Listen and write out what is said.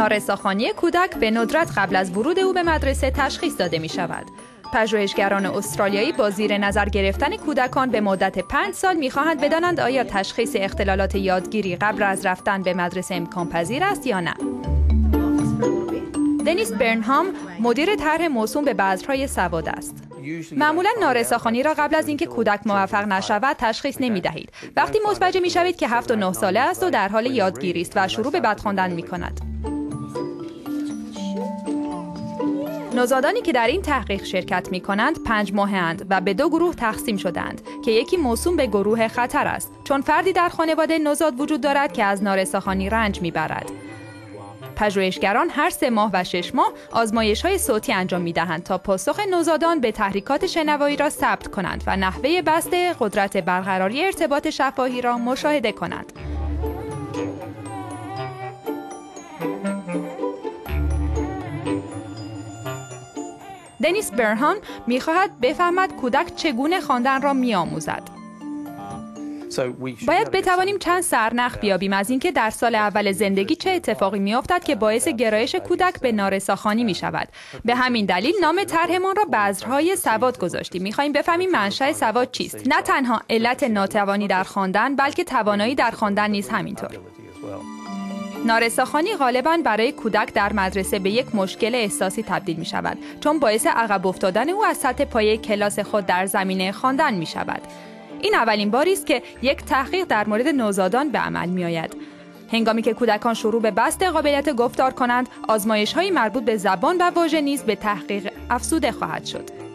نارساخوانی کودک به ندرت قبل از ورود او به مدرسه تشخیص داده می شود. پژوهشگران استرالیایی با زیر نظر گرفتن کودکان به مدت 5 سال می‌خواهند بدانند آیا تشخیص اختلالات یادگیری قبل از رفتن به مدرسه امکان پذیر است یا نه. دنیس برنهام مدیر طرح موسوم به بذرهای سواد است. معمولا نارساخوانی را قبل از اینکه کودک موفق نشود تشخیص نمی‌دهید. وقتی متوجه می‌شوید که 7 و 9 ساله است و در حال یادگیری است و شروع به بد خواندن می‌کند. نوزادانی که در این تحقیق شرکت می کنند 5 ماهه‌اند و به 2 گروه تقسیم شدند که یکی موسوم به گروه خطر است چون فردی در خانواده نوزاد وجود دارد که از نارساخوانی رنج می برد. پژوهشگران هر 3 ماه و 6 ماه آزمایش‌های صوتی انجام می‌دهند تا پاسخ نوزادان به تحریکات شنوایی را ثبت کنند و نحوه بسته قدرت برقراری ارتباط شفاهی را مشاهده کنند. دنیس برنهام می‌خواهد بفهمد کودک چگونه خواندن را می‌آموزد. باید بتوانیم چند سرنخ بیابیم از اینکه در سال اول زندگی چه اتفاقی می‌افتد که باعث گرایش کودک به نارساخوانی می‌شود. به همین دلیل نام طرحمان را بذرهای سواد گذاشتیم. می‌خواهیم بفهمیم منشأ سواد چیست. نه تنها علت ناتوانی در خواندن بلکه توانایی در خواندن نیز همینطور. نارساخوانی غالباً برای کودک در مدرسه به یک مشکل احساسی تبدیل می شود چون باعث عقب افتادن او از سطح پایه کلاس خود در زمینه خواندن می شود. این اولین باری است که یک تحقیق در مورد نوزادان به عمل می آید. هنگامی که کودکان شروع به بسط قابلیت گفتار کنند، آزمایش‌های مربوط به زبان و واژه نیز به تحقیق افزوده خواهد شد.